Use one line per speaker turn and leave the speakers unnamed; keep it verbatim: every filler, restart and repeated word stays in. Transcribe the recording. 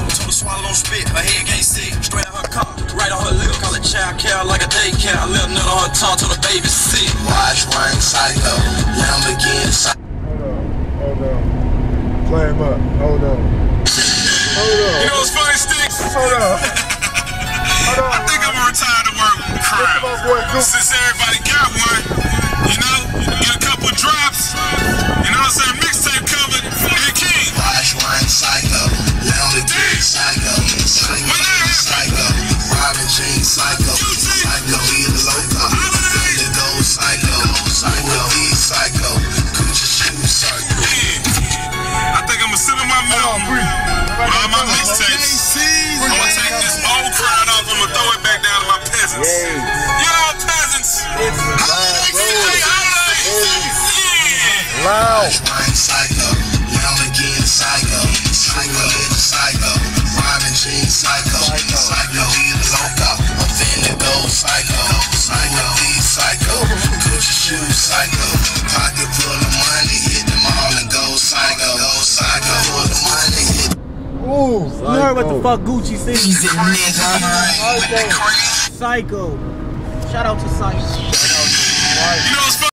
Told her swallow, don't spit, her head can't sick. Straight out her car, right on her lip. Call it child care like a daycare. Little nut on her tongue till the baby sick.
Watch one psycho, Lamborghini psycho.
Hold on, hold on. Play him up, hold on. Hold on.
You know what's funny, Sticks?
Hold on. Hold on.
I think I'm gonna retire to work with crowd. Since everybody got one, you know, get a couple drops. You know what I'm saying? Mixtape covered. Here, King.
Watch one psycho, Lamborghini psycho, psycho, psycho, Robin Jean psycho, psycho, either loco, the gold psycho, psycho, E psycho, Gucci shoe psycho.
I think I'm gonna sit in my mountain with all my mixtapes. I'm gonna take this old crowd off. I'm gonna throw it back down to my peasants. Y'all peasants.
Loud.
Psycho, Lamborghini psycho, psycho, psycho, Robin Jean psycho, psycho, either loco, I'm finna go psycho, psycho, E psycho, Gucci shoe psycho, pocket full of money, hit them all and go psycho, go psycho, full of money, hit.
Ooh, you heard what the fuck Gucci said?
He's in nigga,
Psycho. Shout out to Psycho.
You know what's